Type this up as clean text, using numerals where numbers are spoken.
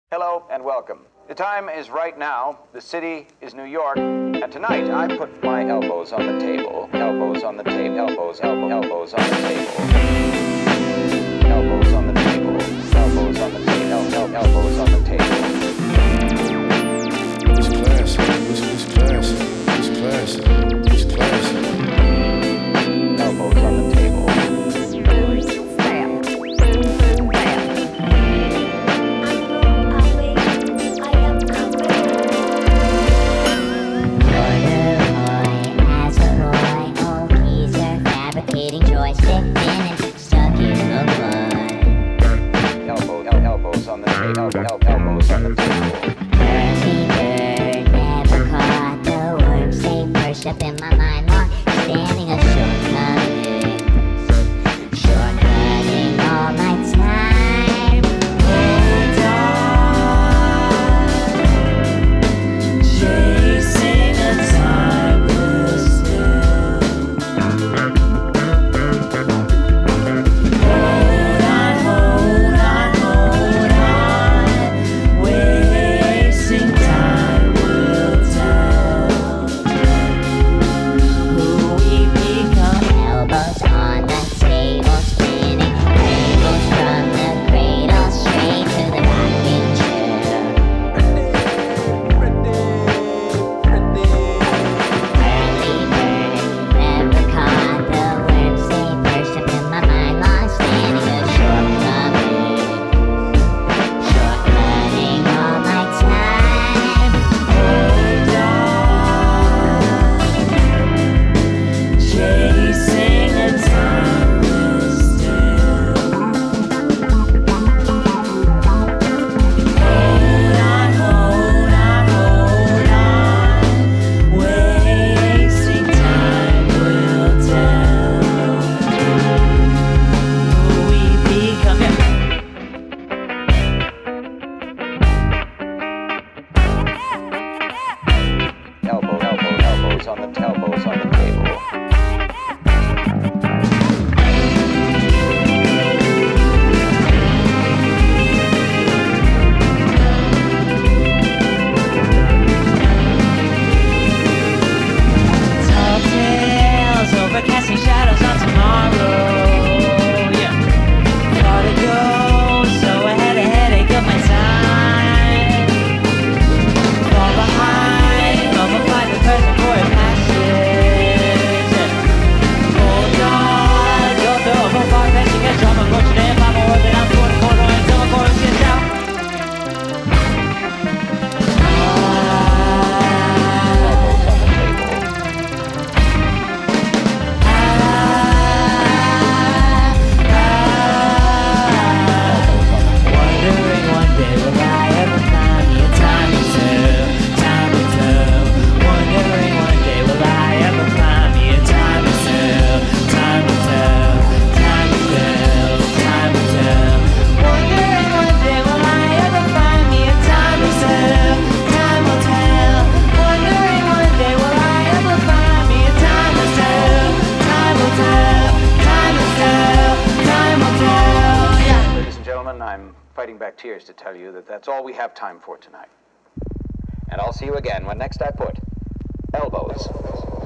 Hello and welcome. The time is right now. The city is New York. And tonight I put my elbows on the table. Elbows on the table. Elbows on the table. Elbows on the table. Elbows on the table. Elbows on the table. It's class. It's class. It's class. It's class. Elbows on the table. Elbows on the table. Elbows on the table. Early bird never caught the worm. Stay perched up in my mind while standing a shortcutting all my time. Hold on, chasing a timeless still. Tears to tell you that that's all we have time for tonight. And I'll see you again when next I put elbows